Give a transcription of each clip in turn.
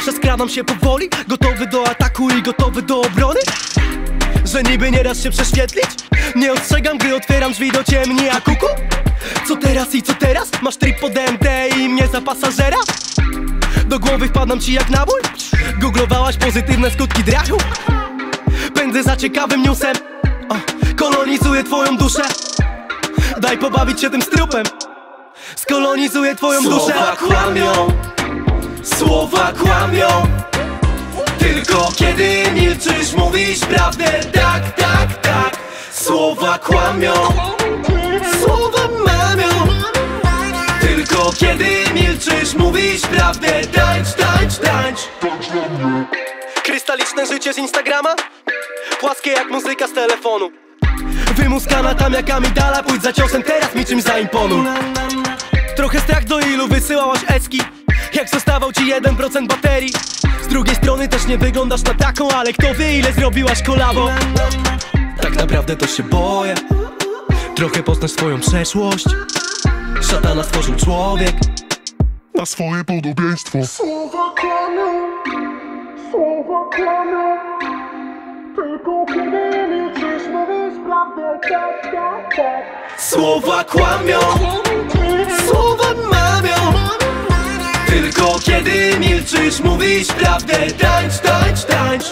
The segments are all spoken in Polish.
Zawsze skradam się powoli, gotowy do ataku i gotowy do obrony. Że niby nie dasz się prześwietlić. Nie ostrzegam, gdy otwieram drzwi do ciemni, a kuku? Co teraz i co teraz? Masz trip pod MT i mnie za pasażera? Do głowy wpadam ci jak nabój? Googlowałaś pozytywne skutki drachu? Pędzę za ciekawym newsem, kolonizuję twoją duszę. Daj pobawić się tym strupem. Skolonizuję twoją duszę. Słowa kłamią, słowa kłamią. Tylko kiedy milczysz, mówisz prawdę. Tak, tak, tak. Słowa kłamią, słowa mamią. Tylko kiedy milczysz, mówisz prawdę. Tańcz, tańcz, tańcz. Krystaliczne życie z Instagrama, płaskie jak muzyka z telefonu. Wymuskana tam jak amigdala, pójdź za ciosem, teraz mi czymś zaimponuj. Trochę strach, do ilu wysyłałaś eski, jak zostawał ci 1% baterii. Z drugiej strony też nie wyglądasz na taką, ale kto wie ile zrobiłaś kolabo. Tak naprawdę to się boję, trochę poznasz swoją przeszłość. Szatana stworzył człowiek na swoje podobieństwo. Słowa kłamią, słowa kłamią. Tylko kiedy milczysz, mówisz prawdę. Tak, tak, tak. Słowa kłamią, słowa mamią. Tylko kiedy milczysz, mówisz prawdę. Tańcz, tańcz, tańcz.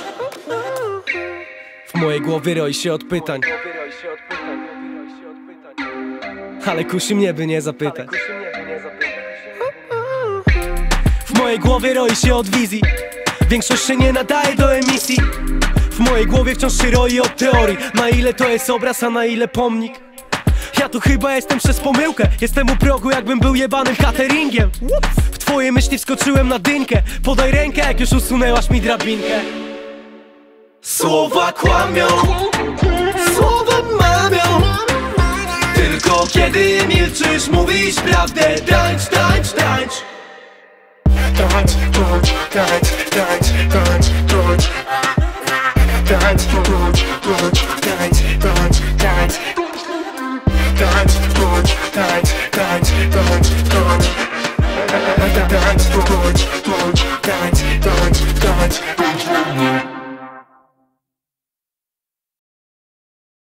W mojej głowie roi się od pytań, ale kusi mnie, by nie zapytać. W mojej głowie roi się od wizji, większość się nie nadaje do emisji. W mojej głowie wciąż się roi od teorii, na ile to jest obraz, a na ile pomnik. Ja tu chyba jestem przez pomyłkę, jestem u progu, jakbym był jebanym cateringiem. W twoje myśli wskoczyłem na dynkę, podaj rękę, jak już usunęłaś mi drabinkę. Słowa kłamią, słowa mamią. Tylko kiedy milczysz, mówisz prawdę. Tańcz, tańcz.